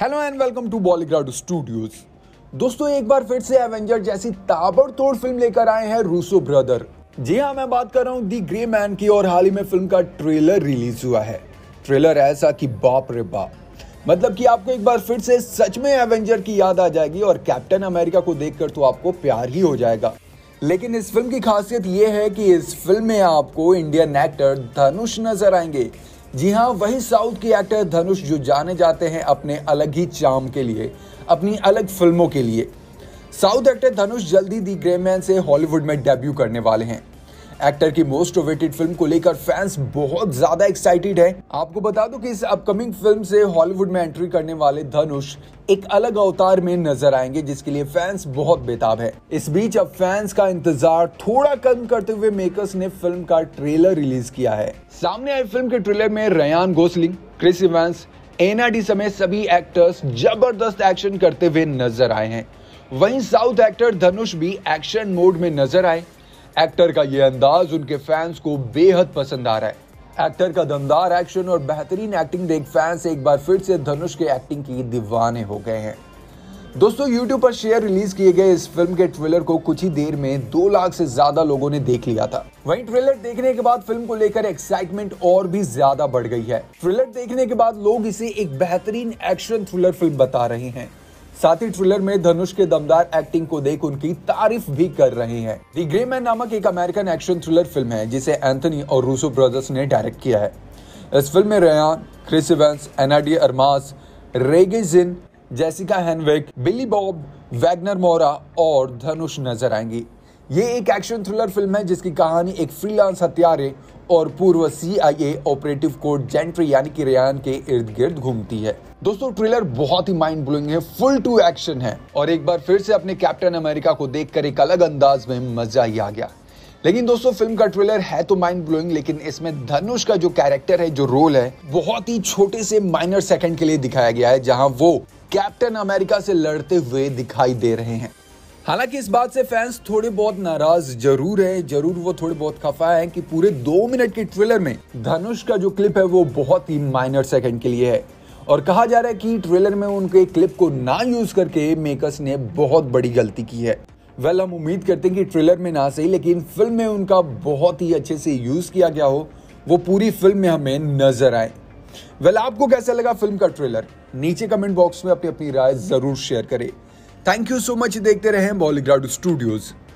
Hello and welcome to Bollygrad studios. दोस्तों एक बार फिर से एवेंजर जैसी ताबड़तोड़ फिल्म लेकर आए हैं रूसो ब्रदर। जी हाँ, मैं बात कर रहा हूँ दी ग्रे मैन की और हाल ही में फिल्म का ट्रेलर रिलीज हुआ है। ट्रेलर ऐसा कि बाप रे बाप, मतलब कि आपको एक बार फिर से सच में एवेंजर की याद आ जाएगी और कैप्टन अमेरिका को देखकर तो आपको प्यार ही हो जाएगा। लेकिन इस फिल्म की खासियत ये है कि इस फिल्म में आपको इंडियन एक्टर धनुष नजर आएंगे। जी हाँ, वही साउथ के एक्टर धनुष जो जाने जाते हैं अपने अलग ही चार्म के लिए, अपनी अलग फिल्मों के लिए। साउथ एक्टर धनुष जल्दी दी ग्रे मैन से हॉलीवुड में डेब्यू करने वाले हैं। एक्टर की मोस्ट अवेटेड फिल्म को लेकर फैंस बहुत ज्यादा एक्साइटेड हैं। आपको बता दूं कि इस अपकमिंग फिल्म से हॉलीवुड में एंट्री करने वाले धनुष एक अलग अवतार में नजर आएंगे, जिसके लिए फैंस बहुत बेताब है। इस बीच अब फैंस का इंतजार थोड़ा कम करते हुए मेकर्स ने फिल्म का ट्रेलर रिलीज किया है। सामने आई फिल्म के ट्रेलर में Ryan Gosling, Chris Evans, Ana de समेत सभी एक्टर्स जबरदस्त एक्शन करते हुए नजर आए हैं। वहीं साउथ एक्टर धनुष भी एक्शन मोड में नजर आए। एक्टर का ये अंदाज उनके फैंस को बेहद पसंद आ रहा है। एक्टर का दमदार एक्शन और बेहतरीन एक्टिंग देख फैंस एक बार फिर से धनुष के एक्टिंग की दीवाने हो गए हैं। दोस्तों YouTube पर शेयर रिलीज किए गए इस फिल्म के ट्रेलर को कुछ ही देर में 2 लाख से ज्यादा लोगों ने देख लिया था। वहीं ट्रेलर देखने के बाद फिल्म को लेकर एक्साइटमेंट और भी ज्यादा बढ़ गई है। ट्रेलर देखने के बाद लोग इसे एक बेहतरीन एक्शन थ्रिलर फिल्म बता रहे हैं। साथ ही ट्रेलर में धनुष के दमदार एक्टिंग को देख उनकी तारीफ भी कर रहे हैं। दी ग्रे मैन नामक एक अमेरिकन एक्शन थ्रिलर फिल्म है जिसे एंथनी और रूसो ब्रदर्स ने डायरेक्ट किया है। इस फिल्म में Ryan, Chris Evans, Ana de Armas, Rege Jean, Jessica Henwick, Billy Bob, Wagner Moura और धनुष नजर आएंगी। ये एक एक्शन थ्रिलर फिल्म है जिसकी कहानी एक फ्रीलांस हत्यारे और पूर्व CIA ऑपरेटिव कोड जेंट्री यानी कि रयान के इर्द गिर्द घूमती है। दोस्तों ट्रेलर बहुत ही माइंड ब्लोइंग है, फुल टू एक्शन है और एक बार फिर से अपने कैप्टन अमेरिका को देखकर एक अलग अंदाज में मजा ही आ गया। लेकिन दोस्तों फिल्म का ट्रेलर है तो माइंड ब्लोइंग, लेकिन इसमें धनुष का जो कैरेक्टर है, जो रोल है, बहुत ही छोटे से माइनर सेकंड के लिए दिखाया गया है, जहां वो कैप्टन अमेरिका से लड़ते हुए दिखाई दे रहे हैं। हालांकि इस बात से फैंस थोड़े बहुत नाराज जरूर है, वो थोड़े बहुत खफा है कि पूरे 2 मिनट के ट्रेलर में धनुष का जो क्लिप है वो बहुत ही माइनर सेकंड के लिए है और कहा जा रहा है कि ट्रेलर में उनके क्लिप को ना यूज करके मेकर्स ने बहुत बड़ी गलती की है। हम उम्मीद करते हैं कि ट्रेलर में ना सही लेकिन फिल्म में उनका बहुत ही अच्छे से यूज किया गया हो, वो पूरी फिल्म में हमें नजर आए। आपको कैसा लगा फिल्म का ट्रेलर? नीचे कमेंट बॉक्स में अपनी राय जरूर शेयर करें। Thank you so much. देखते रहें बॉलीग्राड स्टूडियोज।